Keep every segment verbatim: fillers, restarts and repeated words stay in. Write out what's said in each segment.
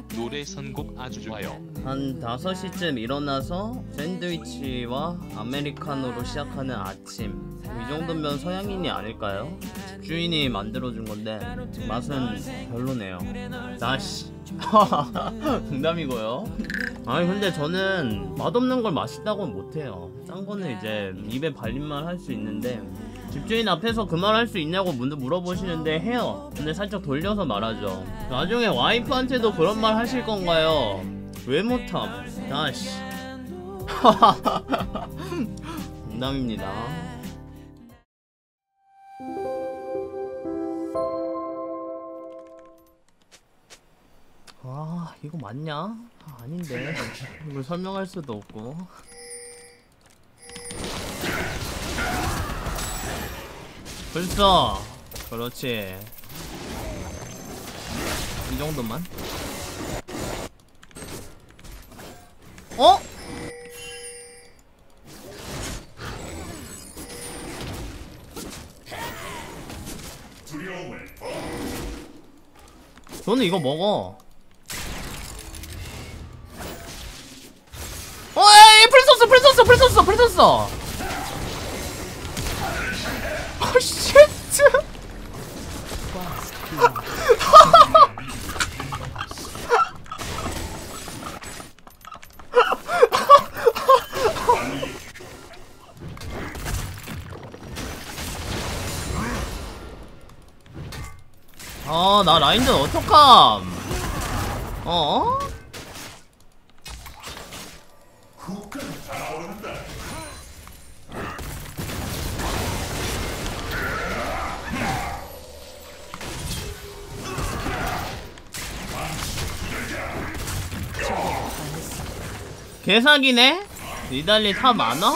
노래 선곡 아주 좋아요. 한 다섯 시쯤 일어나서 샌드위치와 아메리카노로 시작하는 아침. 이 정도면 서양인이 아닐까요? 주인이 만들어준 건데 맛은 별로네요. 나씨. 농담이고요. 아니 근데 저는 맛없는 걸 맛있다고는 못해요. 딴 거는 이제 입에 발림만 할 수 있는데 집주인 앞에서 그 말 할 수 있냐고 물어보시는데 해요. 근데 살짝 돌려서 말하죠. 나중에 와이프한테도 그런 말 하실 건가요? 왜 못함? 아씨. 농담입니다. 아 이거 맞냐? 아, 아닌데 이걸 설명할 수도 없고. 불써 그렇지. 이 정도만. 어? 너는 이거 먹어. 어, 에이, 풀 썼어, 풀 썼어, 풀 썼어, 풀 썼어. 어, 쉣. 아, 나 라인전 어떡함? 어? 개사기네? 니달리 탑 많아?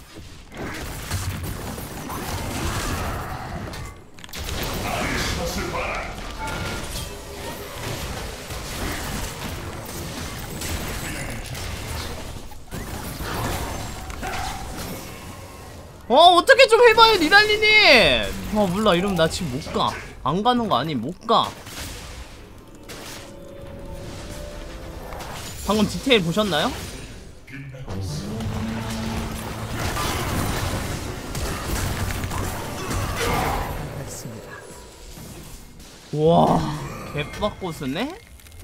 어 어떻게 좀 해봐요 니달리님. 어 몰라 이러면 나 지금 못가. 안 가는 거 아니 못가. 방금 디테일 보셨나요? 우와 개빡고스네?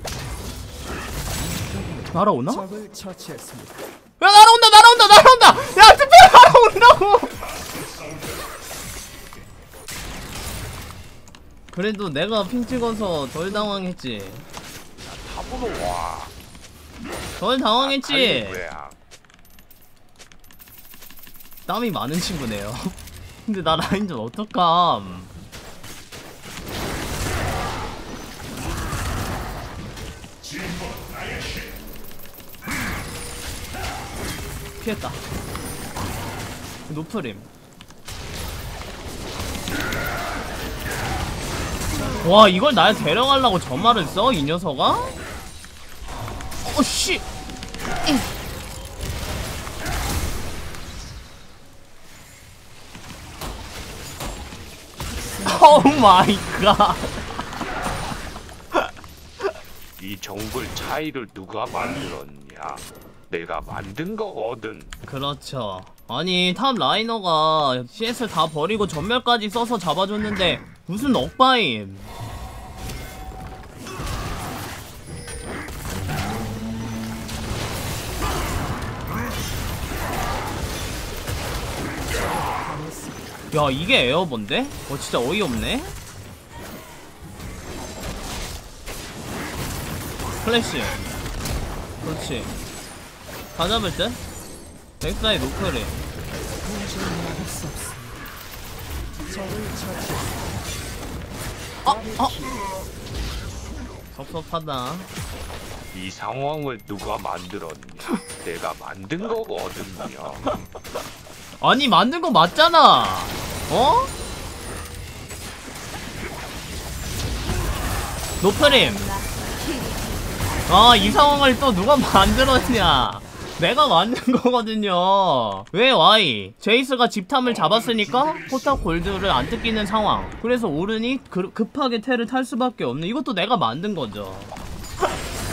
날아오나? 야 날아온다 날아온다 날아온다! 야 특별 날아온다고! 그래도 내가 핑 찍어서 덜 당황했지. 탑으로 와. 덜 당황했지. 아, 땀이 많은 친구네요. 근데 나 라인전 어떡함. 피했다. 노프림. 와 이걸 날 데려가려고 저 말을 써? 이 녀석아? 어씨. 오 마이 갓. 이 정글 차이를 누가 만들었냐? 내가 만든 거거든. 그렇죠. 아니 탑 라이너가 씨에스 다 버리고 전멸까지 써서 잡아줬는데 무슨 억바임. 야 이게 에어본데? 어 진짜 어이없네. 플래시. 그렇지. 다 잡을 듯? 백사의 노크리. 아! 아! 섭섭하다. 이 상황을 누가 만들었냐? 내가 만든 거거든요. 아니 만든 거 맞잖아. 어? 노프림. 아 이 상황을 또 누가 만들었냐. 내가 만든 거거든요. 왜 와이? 제이스가 집탐을 잡았으니까 포탑 골드를 안 뜯기는 상황. 그래서 오른이 그, 급하게 테를 탈 수밖에 없는. 이것도 내가 만든 거죠.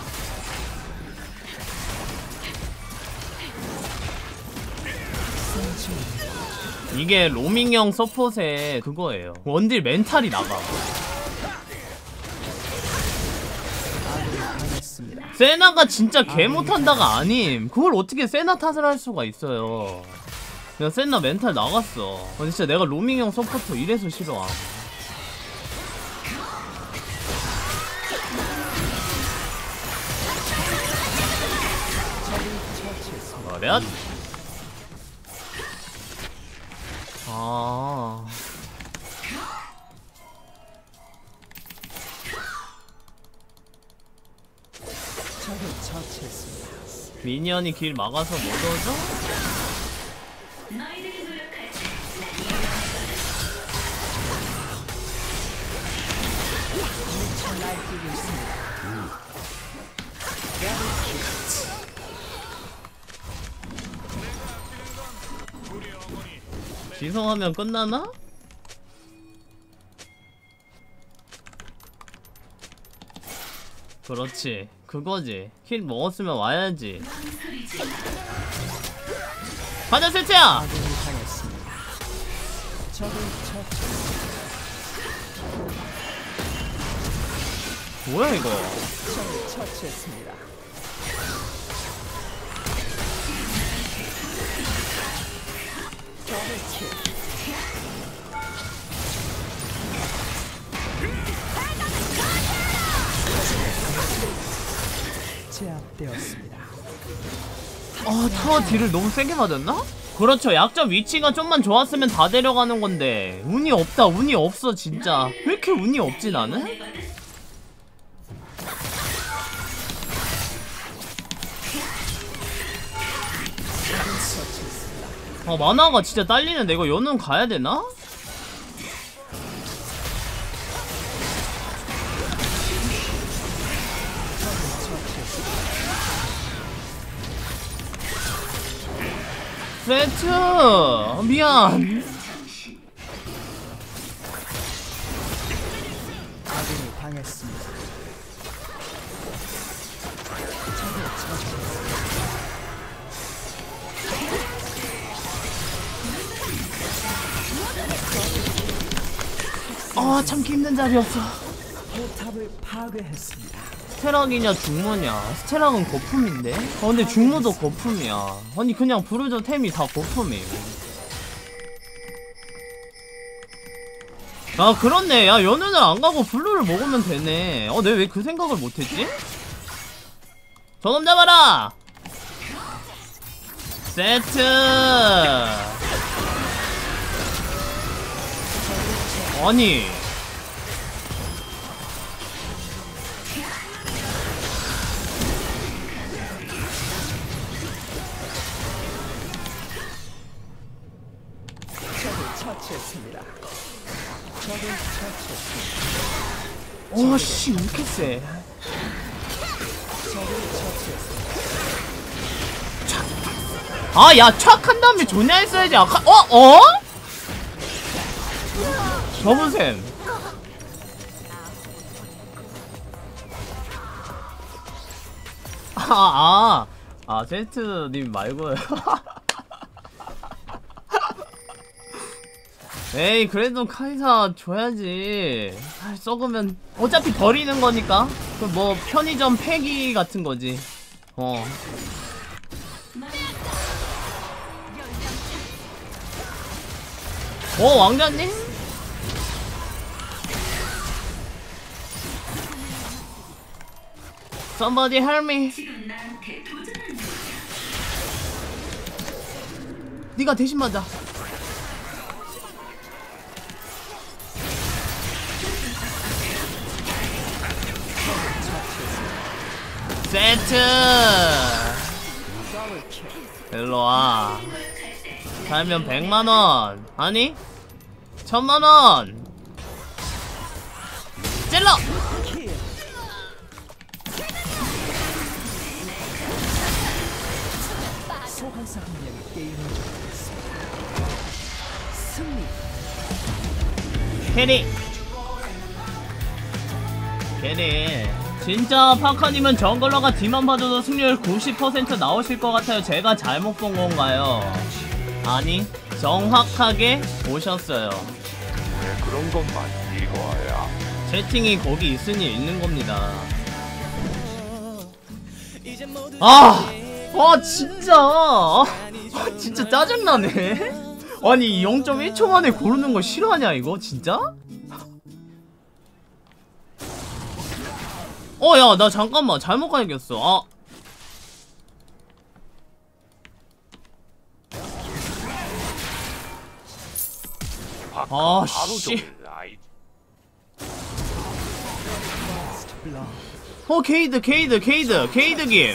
이게 로밍형 서폿의 그거예요. 원딜 멘탈이 나가. 세나가 진짜 개 못한다가 아님. 그걸 어떻게 세나 탓을 할 수가 있어요. 내가 세나 멘탈 나갔어. 어, 진짜 내가 로밍형 서포터 이래서 싫어. 어렷? 아. 미니언이 길 막아서 못 오죠? 지성하면 끝나나? 그렇지, 그거지. 힐 먹었으면 와야지. 가자 세트야! 뭐야 이거? 제압되었습니다. 아, 타워 딜을 너무 세게 맞았나? 그렇죠. 약점 위치가 좀만 좋았으면 다 데려가는 건데 운이 없다. 운이 없어 진짜. 왜 이렇게 운이 없지 나는? 아, 만화가 진짜 딸리는데 이거 연운 가야 되나? 세트! 미안! 아군이 당했습니다. 아, 참기 힘든 자리였어. 포탑을 파괴했습니다. 스테락이냐 중모냐. 스테락은 거품인데? 아 근데 중모도 거품이야. 아니 그냥 브루저 템이 다 거품이에요. 아 그렇네. 야 연운을 안가고 블루를 먹으면 되네. 어 내가 왜 그 생각을 못했지? 저놈 잡아라! 세트! 아니 오씨 왜 이렇게 세? 아, 야, 촥 한 다음에 조냐 했어야지. 아까, 어? 어? 저분샘. 아, 아, 아, 세트님 말고요. 에이, 그래도 카이사 줘야지. 아, 썩으면 어차피 버리는 거니까. 그 뭐 편의점 폐기 같은 거지. 어. 어, 왕자님? Somebody help me. 네가 대신 맞아. 세트. 일로와. 살면 백만원 아니? 천만원 찔러! 소환사 한 명이 게임을 종료했습니다. 승리. 캐리 캐리 진짜 파카님은 정글러가 D만 봐줘도 승률 구십 퍼센트 나오실 것 같아요. 제가 잘못 본 건가요? 아니 정확하게 보셨어요. 왜 그런 것만 이거야? 채팅이 거기 있으니 있는 겁니다. 아! 아 진짜! 아 진짜 짜증나네. 아니 영 점 일 초 만에 고르는 거 싫어하냐 이거 진짜? 어 야 나 잠깐만 잘못 가야겠어. 아 아, 씨. 씨. 라이. 어 게이드 게이드 게이드 게이드 김.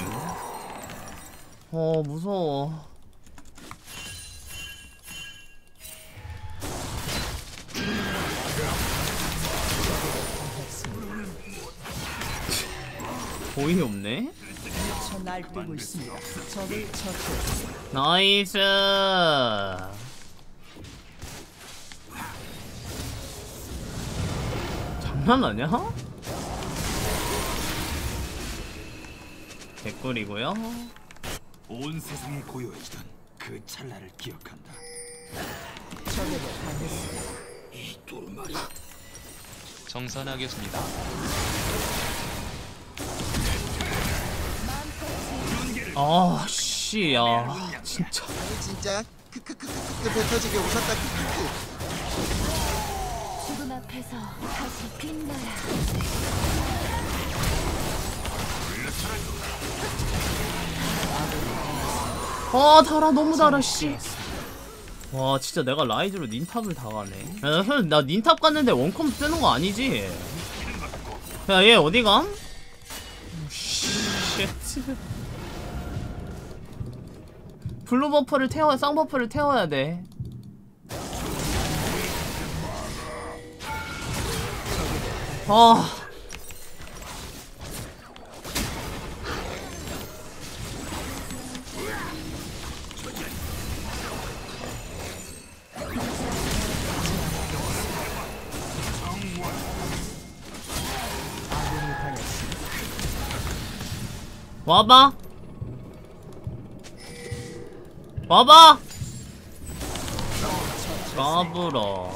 어 무서워. 거의 없네. 저 날뛰고 있습니다. 적을 처치했습니다. 나이스. 장난하냐? 개꿀이고요. 온 세상이 고요해지던 그 찰나를 기억한다. 적에게 당했습니다. 이 똘말이 정산하겠습니다. 아, 씨, 야, 진짜. 진짜 크크크크크 배 터지게 웃었다. 크크크. 죽음 앞에서 다시 빛나라. 아, 달아, 너무 달아, 씨. 와, 진짜 내가 라이즈로 닌탑을 다 가네. 야, 나, 나 닌탑 갔는데 원컴 뜨는 거 아니지? 야, 얘 어디 감? 쉣. 블루 버퍼를 태워야, 쌍 버퍼를 태워야 돼. 아. 아군이 당했습니다. 와봐. 와봐. 까불어.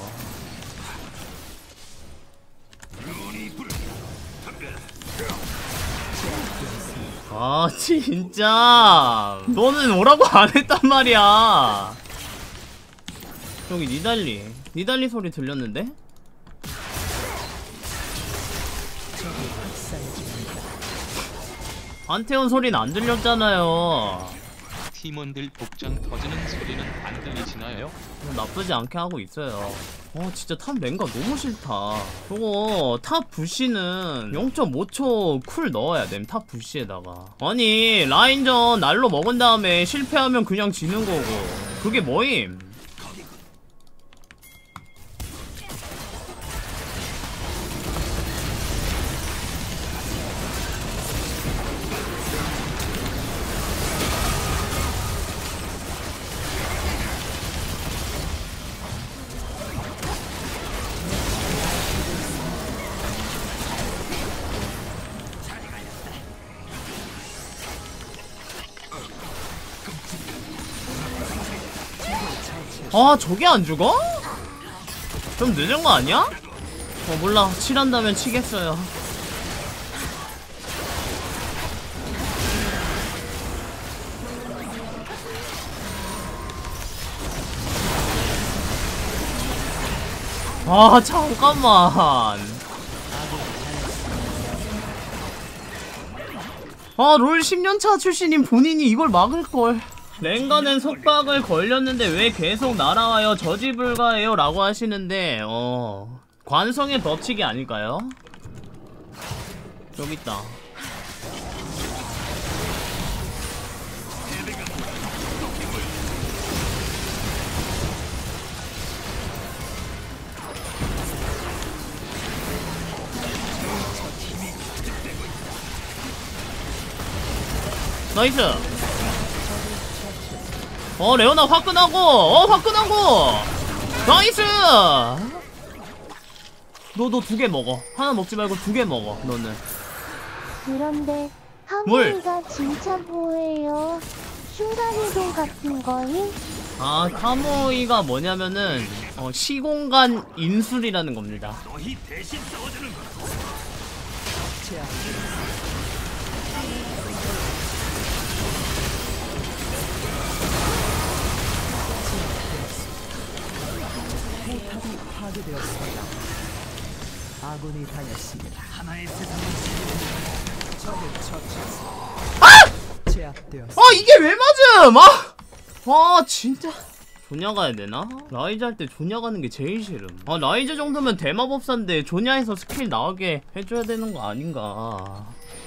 아 진짜 너는 오라고 안 했단 말이야. 저기 니달리 니달리 소리 들렸는데? 안태원 소리는 안 들렸잖아요. 팀원들 복장 터지는 소리는 안 들리시나요? 나쁘지 않게 하고 있어요. 어 진짜 탑 랭가 너무 싫다. 저거 탑 부시는 영 점 오 초 쿨 넣어야 됨. 탑 부시에다가. 아니 라인전 날로 먹은 다음에 실패하면 그냥 지는 거고 그게 뭐임? 아 저게 안 죽어? 좀 늦은 거 아니야? 어 몰라 칠한다면 치겠어요. 아 잠깐만. 아 롤 십 년차 출신인 본인이 이걸 막을걸. 랭가는 속박을 걸렸는데 왜 계속 날아와요? 저지불가해요 라고 하시는데 어... 관성의 법칙이 아닐까요? 저기 있다. 나이스. 어 레오나 화끈하고 어 화끈하고 나이스. 너 너 두 개 먹어. 하나 먹지 말고 두 개 먹어 너는. 그런데 뭘? 카모이가 진짜 뭐예요? 순간이동 같은 거임? 아 카모이가 뭐냐면은 어, 시공간 인술이라는 겁니다. 너희 대신 싸워주는 거. 포탑이 파괴되었습니다. 아군이 당했습니다. 하나의 세상을 적을 처치했습니다. 아! 제압되었습니다. 아 이게 왜 맞음! 아! 아 진짜 조냐 가야 되나? 라이즈 할 때 조냐 가는 게 제일 싫음. 아 라이즈 정도면 대마법사인데 조냐에서 스킬 나오게 해줘야 되는 거 아닌가.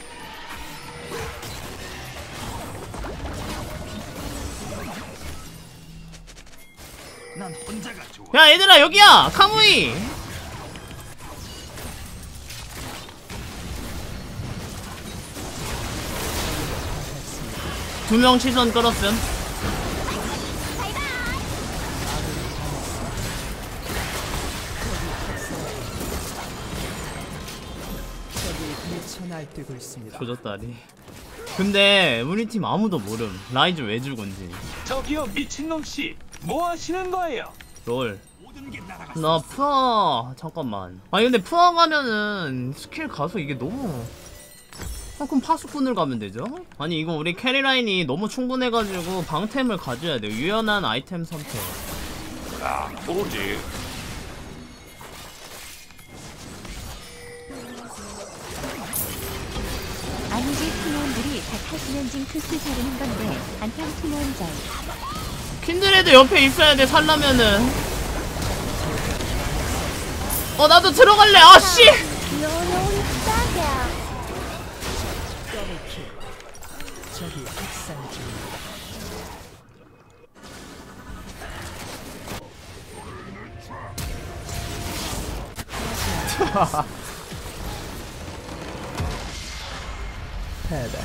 난 혼자가 좋아. 야 얘들아 여기야! 카무이! 두 명 시선 끌었음. 적이 미쳐 날뛰고 있습니다. 조졌다리. 근데 우리 팀 아무도 모름. 라이즈 왜 죽은지. 저기요 미친놈씨 뭐 하시는 거예요? 롤. 모든 게 날아갔어. 나 푸아 잠깐만. 아니 근데 푸아 가면은 스킬 가서 이게 너무. 아 그럼 파수꾼을 가면 되죠? 아니 이거 우리 캐리라인이 너무 충분해가지고 방템을 가져야 돼요. 유연한 아이템 선택. 아 뭐지? 아니지 팀원들이 다 타시는 징크스 자르는 건데 안녕 팀원들. 킨드레드 옆에 있어야 돼 살려면은. 어 나도 들어갈래. 아씨. 귀여운 싸게. 더블킬. 적이 학살 중입니다. 패배.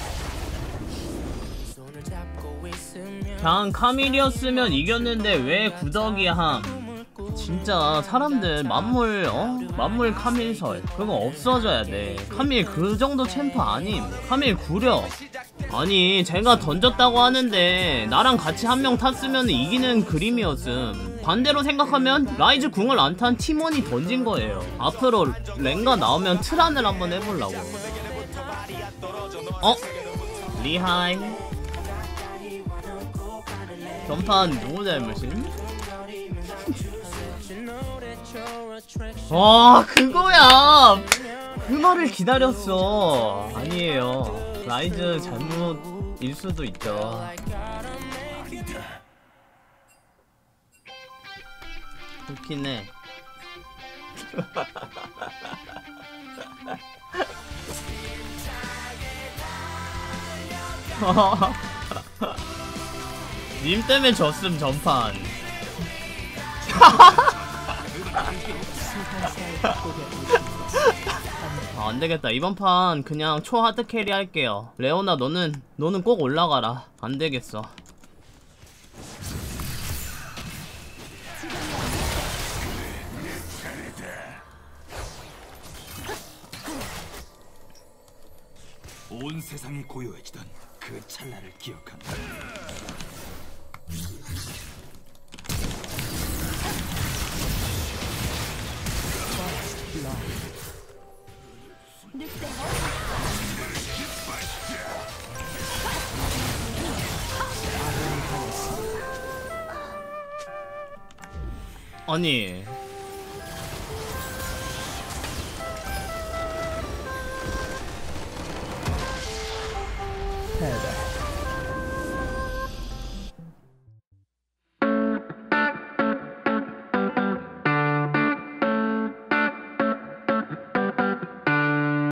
그냥 카밀이었으면 이겼는데 왜 구덕이야 함. 진짜 사람들 만물 어? 만물 카밀설 그거 없어져야 돼. 카밀 그 정도 챔프 아님. 카밀 구려. 아니 제가 던졌다고 하는데 나랑 같이 한 명 탔으면 이기는 그림이었음. 반대로 생각하면 라이즈 궁을 안 탄 팀원이 던진 거예요. 앞으로 랭가 나오면 트란을 한번 해보려고. 어? 리하이. 전판 누구 잘못임? 와 그거야. 그 말을 기다렸어. 아니에요. 라이즈 잘못일 수도 있죠. 좋긴 해. 님 때문에 졌음 전판. 아, 안되겠다. 이번 판 그냥 초 하드 캐리 할게요. 레오나 너는 너는 꼭 올라가라. 안되겠어. 온 세상이 고요해지던 그 찰나를 기억한다. 아니 패배.